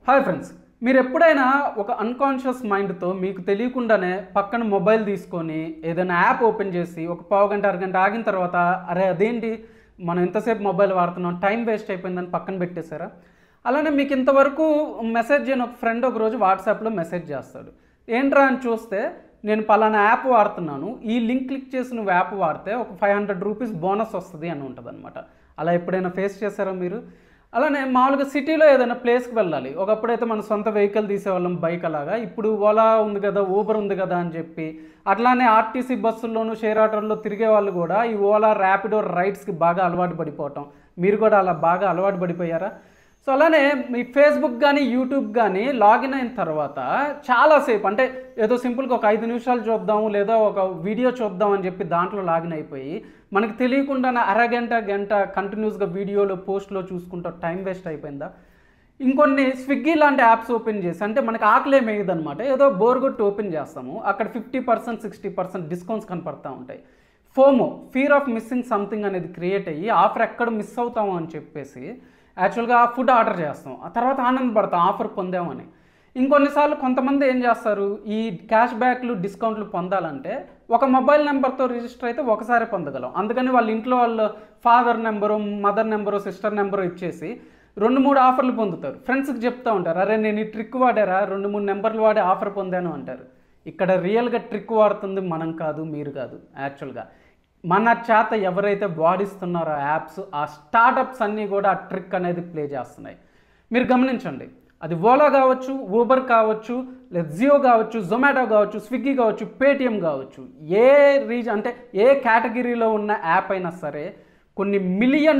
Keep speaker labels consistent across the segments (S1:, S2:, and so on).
S1: Hi friends, మీరు ఎప్పుడైనా ఒక అన్కాన్షియస్ మైండ్తో మీకు తెలియకుండానే పక్కన మొబైల్ తీసుకొని ఏదైనా యాప్ ఓపెన్ చేసి ఒక పావు గంట అరగంట ఆగిన తర్వాత అరే అదేంటి మనం ఎంతసేపు మొబైల్ వాడుతున్నాం, టైం వేస్ట్ అయిపోయిందని పక్కన పెట్టేశారా? అలానే మీకు ఇంతవరకు మెసేజ్ చేయని ఒక ఫ్రెండ్ ఒకరోజు వాట్సాప్లో మెసేజ్ చేస్తాడు. ఏంట్రా అని చూస్తే నేను పలానా యాప్ వాడుతున్నాను, ఈ లింక్ క్లిక్ చేసి నువ్వు యాప్ వాడితే ఒక 500 రూపీస్ బోనస్ వస్తుంది అని ఉంటుంది అనమాట. అలా ఎప్పుడైనా ఫేస్ చేశారా మీరు? అలానే మామూలుగా సిటీలో ఏదైనా ప్లేస్కి వెళ్ళాలి, ఒకప్పుడైతే మన సొంత వెహికల్ తీసేవాళ్ళం బైక్, అలాగా ఇప్పుడు ఓలా ఉంది కదా, ఊబర్ ఉంది కదా అని చెప్పి అట్లానే ఆర్టీసీ బస్సుల్లోనూ షేర్ ఆటోల్లో తిరిగే వాళ్ళు కూడా ఈ ఓలా ర్యాపిడో రైడ్స్కి బాగా అలవాటు పడిపోవటం. మీరు కూడా అలా బాగా అలవాటు పడిపోయారా? సో అలానే మీ ఫేస్బుక్ కానీ యూట్యూబ్ కానీ లాగిన్ అయిన తర్వాత చాలాసేపు అంటే ఏదో సింపుల్గా ఒక 5 నిమిషాలు చూద్దాము లేదా ఒక వీడియో చూద్దాం అని చెప్పి దాంట్లో లాగిన్ అయిపోయి మనకు తెలియకుండానే గంట కంటిన్యూస్గా వీడియోలో పోస్ట్లో చూసుకుంటూ టైం వేస్ట్ అయిపోయిందా? ఇంకొన్ని స్విగ్గీ లాంటి యాప్స్ ఓపెన్ చేసి అంటే మనకు ఆకలే మేయదనమాట, ఏదో బోర్ కొట్టి ఓపెన్ చేస్తాము, అక్కడ 50% 60% డిస్కౌంట్స్ కనపడతా ఉంటాయి. FOMO, fear of missing something అనేది క్రియేట్ అయ్యి ఆఫర్ ఎక్కడ మిస్ అవుతాము అని చెప్పేసి యాక్చువల్గా ఫుడ్ ఆర్డర్ చేస్తాం, ఆ తర్వాత ఆనందపడతాం ఆఫర్ పొందామని. ఇంకొన్నిసార్లు కొంతమంది ఏం చేస్తారు, ఈ క్యాష్ బ్యాక్లు డిస్కౌంట్లు పొందాలంటే ఒక మొబైల్ నెంబర్తో రిజిస్టర్ అయితే ఒకసారి పొందగలం. అందుకని వాళ్ళ ఇంట్లో వాళ్ళ father number, mother number, sister number ఇచ్చేసి 2-3 ఆఫర్లు పొందుతారు. ఫ్రెండ్స్కి చెప్తూ ఉంటారు, అరే నేను ఈ ట్రిక్ వాడారా, 2-3 నెంబర్లు వాడి ఆఫర్ పొందాను అంటారు. ఇక్కడ రియల్గా ట్రిక్ వాడుతుంది మనం కాదు, మీరు కాదు. యాక్చువల్గా మన చేత ఎవరైతే వాడిస్తున్నారో యాప్స్, ఆ స్టార్టప్స్ అన్నీ కూడా ఆ ట్రిక్ అనేది ప్లే చేస్తున్నాయి. మీరు గమనించండి, అది ఓలా కావచ్చు, ఊబర్ కావచ్చు, లేదా జియో కావచ్చు, జొమాటో కావచ్చు, స్విగ్గీ కావచ్చు, పేటిఎం కావచ్చు, ఏ రీజన్ అంటే ఏ కేటగిరీలో ఉన్న యాప్ అయినా సరే కొన్ని $1 మిలియన్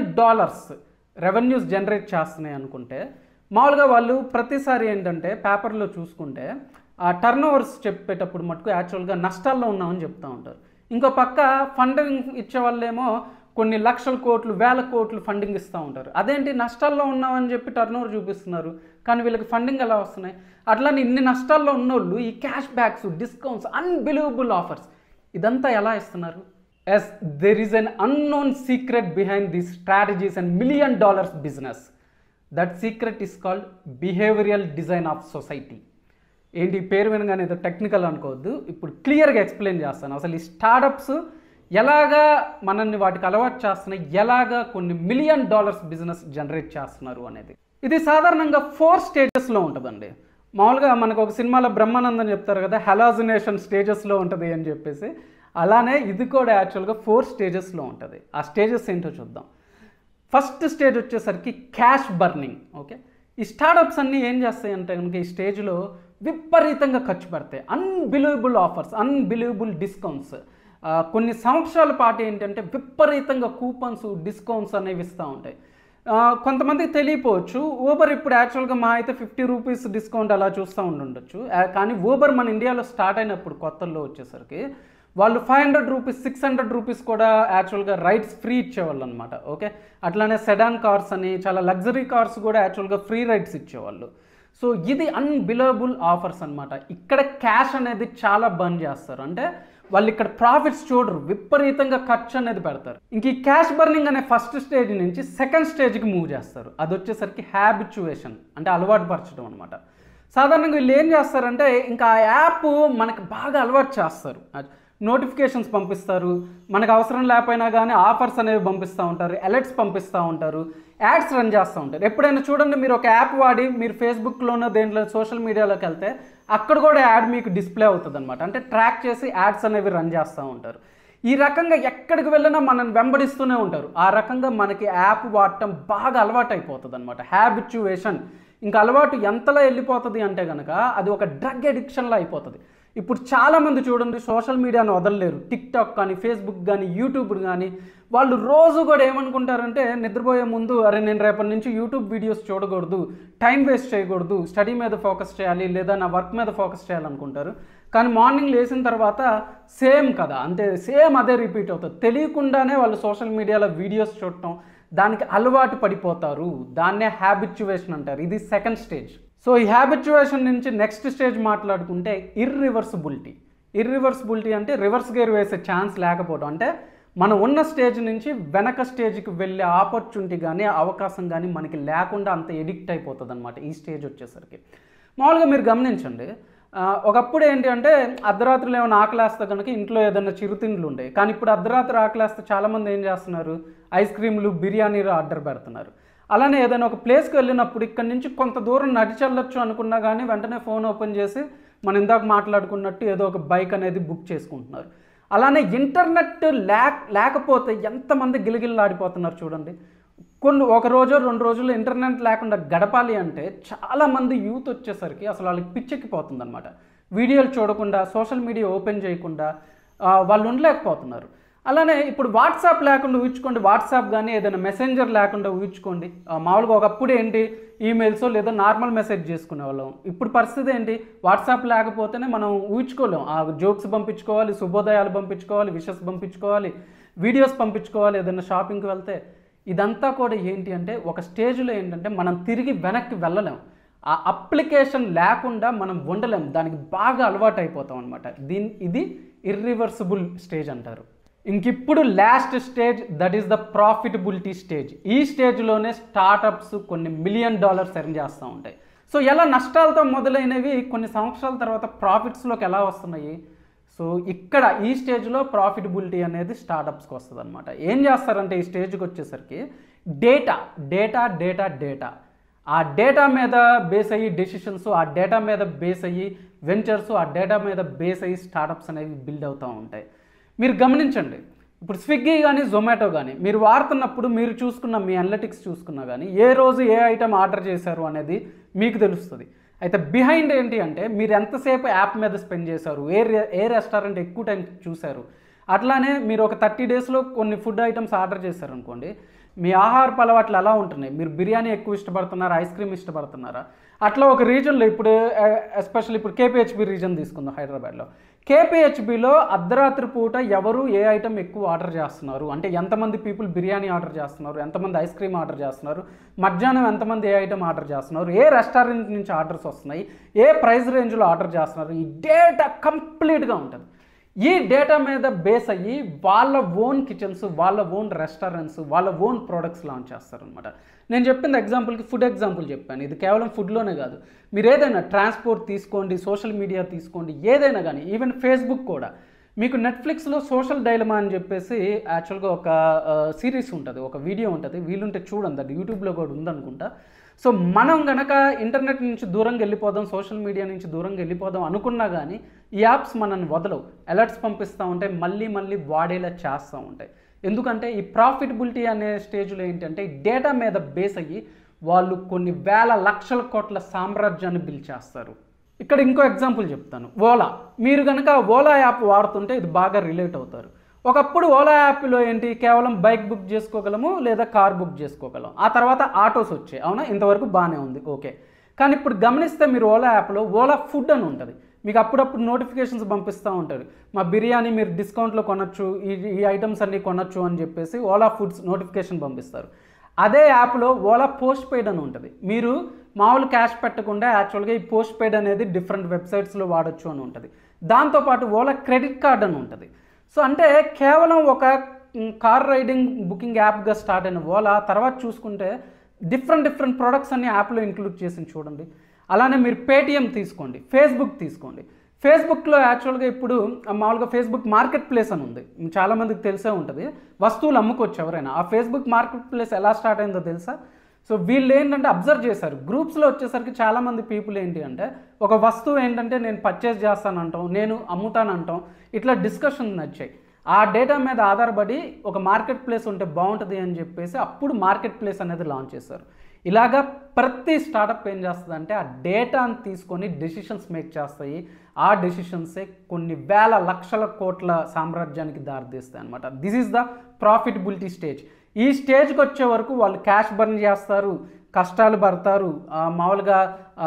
S1: రెవెన్యూస్ జనరేట్ చేస్తున్నాయి అనుకుంటే మామూలుగా వాళ్ళు ప్రతిసారి ఏంటంటే పేపర్లో చూసుకుంటే ఆ టర్న్ ఓవర్స్ చెప్పేటప్పుడు మటుకు యాక్చువల్గా నష్టాల్లో ఉన్నామని చెప్తూ ఉంటారు. ఇంకో పక్క ఫండింగ్ ఇచ్చే వాళ్ళేమో కొన్ని లక్షల కోట్లు, వేల కోట్లు ఫండింగ్ ఇస్తూ ఉంటారు. అదేంటి నష్టాల్లో ఉన్నామని చెప్పి టర్న్ ఓవర్ చూపిస్తున్నారు, కానీ వీళ్ళకి ఫండింగ్ ఎలా వస్తున్నాయి? అట్లానే ఇన్ని నష్టాల్లో ఉన్నోళ్ళు ఈ cash backs, discounts, unbelievable offers ఇదంతా ఎలా ఇస్తున్నారు? Yes, there is an unknown secret behind these strategies and $1 million business. That secret is called behavioural design of society. ఏంటి పేరు వినగానే ఏదో టెక్నికల్ అనుకోవద్దు, ఇప్పుడు క్లియర్గా ఎక్స్ప్లెయిన్ చేస్తాను. అసలు ఈ స్టార్టప్స్ ఎలాగా మనల్ని వాటికి అలవాటు చేస్తున్నాయి, ఎలాగా కొన్ని $1 మిలియన్ బిజినెస్ జనరేట్ చేస్తున్నారు అనేది. ఇది సాధారణంగా 4 స్టేజెస్లో ఉంటుందండి. మామూలుగా మనకు ఒక సినిమాలో బ్రహ్మానందం చెప్తారు కదా, హెలాజినేషన్ స్టేజెస్లో ఉంటుంది అని చెప్పేసి, అలానే ఇది కూడా యాక్చువల్గా 4 స్టేజెస్లో ఉంటుంది. ఆ స్టేజెస్ ఏంటో చూద్దాం. ఫస్ట్ స్టేజ్ వచ్చేసరికి క్యాష్ బర్నింగ్. ఓకే, ఈ స్టార్టప్స్ అన్నీ ఏం చేస్తాయి అంటే కనుక ఈ స్టేజ్లో విపరీతంగా ఖర్చు పెడతాయి. Unbelievable offers, unbelievable discounts. కొన్ని సంవత్సరాల పాటు ఏంటంటే విపరీతంగా కూపన్స్, డిస్కౌంట్స్ అనేవి ఇస్తూ ఉంటాయి. కొంతమందికి తెలియపోవచ్చు, ఊబర్ ఇప్పుడు యాక్చువల్గా మా అయితే 50 రూపీస్ డిస్కౌంట్ అలా చూస్తూ ఉండొచ్చు. కానీ ఊబర్ మన ఇండియాలో స్టార్ట్ అయినప్పుడు కొత్తల్లో వచ్చేసరికి వాళ్ళు 500 రూపీస్, 600 రూపీస్ కూడా యాక్చువల్గా రైడ్స్ ఫ్రీ ఇచ్చేవాళ్ళు అనమాట. ఓకే, అట్లానే సెడాన్ కార్స్ అని చాలా లగ్జరీ కార్స్ కూడా యాక్చువల్గా ఫ్రీ రైడ్స్ ఇచ్చేవాళ్ళు. సో ఇది అన్బిలీవబుల్ ఆఫర్స్ అనమాట. ఇక్కడ క్యాష్ అనేది చాలా బర్న్ చేస్తారు, అంటే వాళ్ళు ఇక్కడ ప్రాఫిట్స్ చూడరు, విపరీతంగా ఖర్చు అనేది పెడతారు. ఇంక ఈ క్యాష్ బర్నింగ్ అనే ఫస్ట్ స్టేజ్ నుంచి సెకండ్ స్టేజ్కి మూవ్ చేస్తారు. అది వచ్చేసరికి హ్యాబిచ్యువేషన్, అంటే అలవాటు పరచడం అనమాట. సాధారణంగా వీళ్ళు ఏం చేస్తారంటే ఇంకా ఆ యాప్ మనకి బాగా అలవాటు చేస్తారు. నోటిఫికేషన్స్ పంపిస్తారు, మనకు అవసరం లేకపోయినా కానీ ఆఫర్స్ అనేవి పంపిస్తూ ఉంటారు, అలర్ట్స్ పంపిస్తూ ఉంటారు, యాడ్స్ రన్ చేస్తూ ఉంటారు. ఎప్పుడైనా చూడండి, మీరు ఒక యాప్ వాడి మీరు ఫేస్బుక్లోనో దేంట్లో సోషల్ మీడియాలోకి వెళ్తే అక్కడ కూడా యాడ్ మీకు డిస్ప్లే అవుతుంది అనమాట. అంటే ట్రాక్ చేసి యాడ్స్ అనేవి రన్ చేస్తూ ఉంటారు. ఈ రకంగా ఎక్కడికి వెళ్ళినా మనల్ని వెంబడిస్తూనే ఉంటారు. ఆ రకంగా మనకి యాప్ వాడటం బాగా అలవాటు అయిపోతుంది అనమాట. హ్యాబిచ్యువేషన్. ఇంకా అలవాటు ఎంతలా వెళ్ళిపోతుంది అంటే కనుక అది ఒక డ్రగ్ అడిక్షన్లో అయిపోతుంది. ఇప్పుడు చాలామంది చూడండి సోషల్ మీడియాను వదలలేరు. టిక్టాక్ కానీ, ఫేస్బుక్ కానీ, యూట్యూబ్ కానీ, వాళ్ళు రోజు కూడా ఏమనుకుంటారంటే నిద్రపోయే ముందు అరే నేను రేపటి నుంచి యూట్యూబ్ వీడియోస్ చూడకూడదు, టైం వేస్ట్ చేయకూడదు, స్టడీ మీద ఫోకస్ చేయాలి లేదా నా వర్క్ మీద ఫోకస్ చేయాలనుకుంటారు. కానీ మార్నింగ్ లేచిన తర్వాత సేమ్ కదా, అంతే సేమ్ అదే రిపీట్ అవుతుంది. తెలియకుండానే వాళ్ళు సోషల్ మీడియాలో వీడియోస్ చూడటం, దానికి అలవాటు పడిపోతారు. దాన్నే హ్యాబిచ్యువేషన్ అంటారు. ఇది సెకండ్ స్టేజ్. సో ఈ హ్యాబిచ్యువేషన్ నుంచి నెక్స్ట్ స్టేజ్ మాట్లాడుకుంటే ఇర్రివర్సిబిలిటీ. ఇర్రివర్సిబిలిటీ అంటే రివర్స్ గేర్ వేసే ఛాన్స్ లేకపోవడం. అంటే మనం ఉన్న స్టేజ్ నుంచి వెనక స్టేజ్కి వెళ్ళే ఆపర్చునిటీ కానీ అవకాశం కానీ మనకి లేకుండా అంత ఎడిక్ట్ అయిపోతుంది అనమాట ఈ స్టేజ్ వచ్చేసరికి. మామూలుగా మీరు గమనించండి, ఒకప్పుడు ఏంటి అంటే అర్ధరాత్రులు ఏమైనా ఆకలేస్తే కనుక ఇంట్లో ఏదైనా చిరుతిండ్లు ఉండేవి. కానీ ఇప్పుడు అర్ధరాత్రి ఆకలేస్తే చాలామంది ఏం చేస్తున్నారు, ఐస్ క్రీమ్లు, బిర్యానీలు ఆర్డర్ పెడుతున్నారు. అలానే ఏదైనా ఒక ప్లేస్కి వెళ్ళినప్పుడు ఇక్కడ నుంచి కొంత దూరం నడిచెళ్ళొచ్చు అనుకున్నా కానీ వెంటనే ఫోన్ ఓపెన్ చేసి మనం ఇందాక మాట్లాడుకున్నట్టు ఏదో ఒక బైక్ అనేది బుక్ చేసుకుంటున్నారు. అలానే ఇంటర్నెట్ లేకపోతే ఎంతమంది గిలగిల్లాడిపోతున్నారు చూడండి. ఒక రోజు 2 రోజులు ఇంటర్నెట్ లేకుండా గడపాలి అంటే చాలామంది యూత్ వచ్చేసరికి అసలు వాళ్ళకి పిచ్చెక్కిపోతుంది అనమాట. వీడియోలు చూడకుండా, సోషల్ మీడియా ఓపెన్ చేయకుండా వాళ్ళు ఉండలేకపోతున్నారు. అలానే ఇప్పుడు వాట్సాప్ లేకుండా ఊహించుకోండి, వాట్సాప్ కానీ ఏదైనా మెసెంజర్ లేకుండా ఊహించుకోండి. మామూలుగా ఒకప్పుడు ఏంటి, ఈమెయిల్స్ లేదా నార్మల్ మెసేజ్ చేసుకునే వాళ్ళం. ఇప్పుడు పరిస్థితి ఏంటి, వాట్సాప్ లేకపోతేనే మనం ఊహించుకోలేం. జోక్స్ పంపించుకోవాలి, శుభోదయాలు పంపించుకోవాలి, విషెస్ పంపించుకోవాలి, వీడియోస్ పంపించుకోవాలి, ఏదైనా షాపింగ్కి వెళ్తే. ఇదంతా కూడా ఏంటి అంటే ఒక స్టేజ్లో ఏంటంటే మనం తిరిగి వెనక్కి వెళ్ళలేం. ఆ అప్లికేషన్ లేకుండా మనం ఉండలేం, దానికి బాగా అలవాటు అయిపోతాం అనమాట. ఇది ఇర్రివర్సిబుల్ స్టేజ్ అంటారు. ఇంకిప్పుడు last stage, that is the profitability stage. ఈ స్టేజ్లోనే స్టార్టప్స్ కొన్ని $1 మిలియన్ ఎర్న్ చేస్తూ ఉంటాయి. సో ఎలా నష్టాలతో మొదలైనవి కొన్ని సంవత్సరాల తర్వాత ప్రాఫిట్స్లోకి ఎలా వస్తున్నాయి. సో ఇక్కడ ఈ స్టేజ్లో ప్రాఫిటబిలిటీ అనేది స్టార్టప్స్కి వస్తుంది అనమాట. ఏం చేస్తారంటే ఈ స్టేజ్కి వచ్చేసరికి డేటా ఆ డేటా మీద బేస్ అయ్యి డెసిషన్స్, ఆ డేటా మీద బేస్ అయ్యి వెంచర్స్, ఆ డేటా మీద బేస్ అయ్యి స్టార్టప్స్ అనేవి బిల్డ్ అవుతూ ఉంటాయి. మీరు గమనించండి, ఇప్పుడు స్విగ్గీ కానీ జొమాటో కానీ మీరు వాడుతున్నప్పుడు మీరు చూసుకున్న మీ అనలిటిక్స్ చూసుకున్నా కానీ ఏ రోజు ఏ ఐటెం ఆర్డర్ చేశారు అనేది మీకు తెలుస్తుంది. అయితే బిహైండ్ ఏంటి అంటే మీరు ఎంతసేపు యాప్ మీద స్పెండ్ చేశారు, ఏ రెస్టారెంట్ ఎక్కువ టైం చూశారు. అట్లానే మీరు ఒక 30 డేస్లో కొన్ని ఫుడ్ ఐటమ్స్ ఆర్డర్ చేశారనుకోండి, మీ ఆహారపు అలవాట్లు ఎలా ఉంటున్నాయి, మీరు బిర్యానీ ఎక్కువ ఇష్టపడుతున్నారా, ఐస్ క్రీమ్ ఇష్టపడుతున్నారా. అట్లా ఒక రీజన్లో ఇప్పుడు ఎస్పెషల్లీ ఇప్పుడు కేపీహెచ్బి రీజన్ తీసుకుందాం హైదరాబాద్లో. కేపీహెచ్బిలో అర్ధరాత్రి పూట ఎవరు ఏ ఐటమ్ ఎక్కువ ఆర్డర్ చేస్తున్నారు అంటే ఎంతమంది పీపుల్ బిర్యానీ ఆర్డర్ చేస్తున్నారు, ఎంతమంది ఐస్ క్రీమ్ ఆర్డర్ చేస్తున్నారు, మధ్యాహ్నం ఎంతమంది ఏ ఐటమ్ ఆర్డర్ చేస్తున్నారు, ఏ రెస్టారెంట్ నుంచి ఆర్డర్స్ వస్తున్నాయి, ఏ ప్రైస్ రేంజ్లో ఆర్డర్ చేస్తున్నారు, ఈ డేటా కంప్లీట్గా ఉంటుంది. ఈ డేటా మీద బేస్ అయ్యి వాళ్ళ ఓన్ కిచెన్స్, వాళ్ళ ఓన్ రెస్టారెంట్స్, వాళ్ళ ఓన్ ప్రోడక్ట్స్ లాంచ్ చేస్తారనమాట. నేను చెప్పింది ఎగ్జాంపుల్కి ఫుడ్ ఎగ్జాంపుల్ చెప్పాను. ఇది కేవలం ఫుడ్లోనే కాదు, మీరు ఏదైనా ట్రాన్స్పోర్ట్ తీసుకోండి, సోషల్ మీడియా తీసుకోండి, ఏదైనా కానీ, ఈవెన్ ఫేస్బుక్ కూడా. మీకు నెట్ఫ్లిక్స్లో సోషల్ డైలమా అని చెప్పేసి యాక్చువల్గా ఒక సిరీస్ ఉంటుంది, ఒక వీడియో ఉంటుంది, వీలుంటే చూడండి, అది యూట్యూబ్లో కూడా ఉందనుకుంటా. సో మనం కనుక ఇంటర్నెట్ నుంచి దూరంగా వెళ్ళిపోదాం, సోషల్ మీడియా నుంచి దూరంగా వెళ్ళిపోదాం అనుకున్నా కానీ ఈ యాప్స్ మనల్ని వదలవు, అలర్ట్స్ పంపిస్తూ ఉంటాయి, మళ్ళీ వాడేలా చేస్తూ ఉంటాయి. ఎందుకంటే ఈ ప్రాఫిటబిలిటీ అనే స్టేజ్లో ఏంటంటే ఈ డేటా మీద బేస్ అయ్యి వాళ్ళు కొన్ని వేల లక్షల కోట్ల సామ్రాజ్యాన్ని బిల్డ్ చేస్తారు. ఇక్కడ ఇంకో ఎగ్జాంపుల్ చెప్తాను, ఓలా. మీరు కనుక ఓలా యాప్ వాడుతుంటే ఇది బాగా రిలేట్ అవుతారు. ఒకప్పుడు ఓలా యాప్లో ఏంటి, కేవలం బైక్ బుక్ చేసుకోగలము లేదా కార్ బుక్ చేసుకోగలం. ఆ తర్వాత ఆటోస్ వచ్చాయి, అవునా, ఇంతవరకు బాగానే ఉంది, ఓకే. కానీ ఇప్పుడు గమనిస్తే మీరు ఓలా యాప్లో ఓలా ఫుడ్ అని ఉంటుంది, మీకు అప్పుడప్పుడు నోటిఫికేషన్స్ పంపిస్తూ ఉంటారు, మా బిర్యానీ మీరు డిస్కౌంట్లో కొనొచ్చు, ఈ ఐటమ్స్ అన్నీ కొనొచ్చు అని చెప్పేసి ఓలా ఫుడ్స్ నోటిఫికేషన్ పంపిస్తారు. అదే యాప్లో ఓలా పోస్ట్ పెయిడ్ అని ఉంటుంది, మీరు మామూలు క్యాష్ పెట్టకుండా యాక్చువల్గా ఈ పోస్ట్ పెయిడ్ అనేది డిఫరెంట్ వెబ్సైట్స్లో వాడచ్చు అని ఉంటుంది. దాంతోపాటు ఓలా క్రెడిట్ కార్డ్ అని ఉంటుంది. సో అంటే కేవలం ఒక కార్ రైడింగ్ బుకింగ్ యాప్గా స్టార్ట్ అయిన ఓలా తర్వాత చూసుకుంటే డిఫరెంట్ ప్రొడక్ట్స్ అన్ని యాప్లో ఇంక్లూడ్ చేసింది చూడండి. అలానే మీరు పేటిఎం తీసుకోండి, ఫేస్బుక్ తీసుకోండి. ఫేస్బుక్లో యాక్చువల్గా ఇప్పుడు మామూలుగా ఫేస్బుక్ మార్కెట్ ప్లేస్ అని ఉంది, చాలామందికి తెలిసే ఉంటుంది, వస్తువులు అమ్ముకోవచ్చు ఎవరైనా. ఆ ఫేస్బుక్ మార్కెట్ ప్లేస్ ఎలా స్టార్ట్ అయిందో తెలుసా. సో వీళ్ళు ఏంటంటే అబ్జర్వ్ చేశారు, గ్రూప్స్లో వచ్చేసరికి చాలామంది పీపుల్ ఏంటి అంటే ఒక వస్తువు ఏంటంటే నేను పర్చేస్ చేస్తానంటాం, నేను అమ్ముతానంటాం, ఇట్లా డిస్కషన్ నచ్చాయి. ఆ డేటా మీద ఆధారపడి ఒక మార్కెట్ ప్లేస్ ఉంటే బాగుంటుంది అని చెప్పేసి అప్పుడు మార్కెట్ ప్లేస్ అనేది లాంచ్ చేశారు. ఇలాగా ప్రతి స్టార్టప్ ఏం చేస్తుందంటే ఆ డేటాను తీసుకొని డెసిషన్స్ మేక్ చేస్తాయి. ఆ డెసిషన్సే కొన్ని వేల లక్షల కోట్ల సామ్రాజ్యానికి దారితీస్తాయి అనమాట. This is the profitability stage. ఈ స్టేజ్కి వచ్చే వరకు వాళ్ళు క్యాష్ బర్న్ చేస్తారు, కష్టాలు పడతారు, మామూలుగా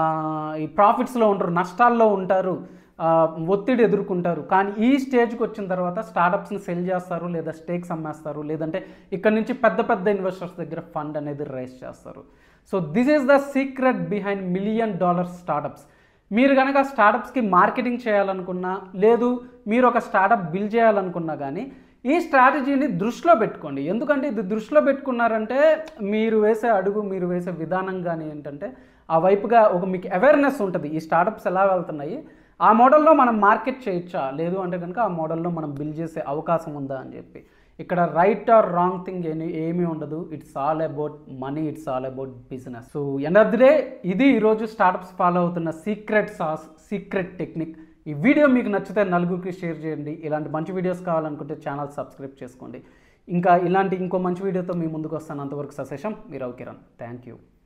S1: ఈ ప్రాఫిట్స్లో ఉంటారు, నష్టాల్లో ఉంటారు, ఒత్తిడి ఎదుర్కొంటారు. కానీ ఈ స్టేజ్కి వచ్చిన తర్వాత స్టార్టప్స్ని సెల్ చేస్తారు, లేదా స్టేక్స్ అమ్మేస్తారు, లేదంటే ఇక్కడ నుంచి పెద్ద ఇన్వెస్టర్స్ దగ్గర ఫండ్ అనేది రైజ్ చేస్తారు. So this is the secret behind $1 million startups. మీరు కనుక స్టార్టప్స్కి మార్కెటింగ్ చేయాలనుకున్నా, లేదు మీరు ఒక స్టార్టప్ బిల్డ్ చేయాలనుకున్నా కానీ ఈ స్ట్రాటజీని దృష్టిలో పెట్టుకోండి. ఎందుకంటే ఇది దృష్టిలో పెట్టుకున్నారంటే మీరు వేసే అడుగు, మీరు వేసే విధానం కానీ ఏంటంటే ఆ వైపుగా ఒక మీకు అవేర్నెస్ ఉంటుంది. ఈ స్టార్టప్స్ ఎలా వెళ్తున్నాయి, ఆ మోడల్లో మనం మార్కెట్ చేయొచ్చా, లేదు అంటే కనుక ఆ మోడల్లో మనం బిల్డ్ చేసే అవకాశం ఉందా అని చెప్పి. ఇక్కడ రైట్ ఆర్ రాంగ్ థింగ్ ఏమీ ఉండదు. It's all about money, it's all about business. So end of the day ఇది ఈరోజు స్టార్టప్స్ ఫాలో అవుతున్న సీక్రెట్ సాస్, సీక్రెట్ టెక్నిక్. ఈ వీడియో మీకు నచ్చితే నలుగురికి షేర్ చేయండి. ఇలాంటి మంచి వీడియోస్ కావాలనుకుంటే ఛానల్ సబ్స్క్రైబ్ చేసుకోండి. ఇంకా ఇలాంటి ఇంకో మంచి వీడియోతో మీ ముందుకు వస్తాను. అంతవరకు సశేషం, మీ రవి కిరణ్. Thank you.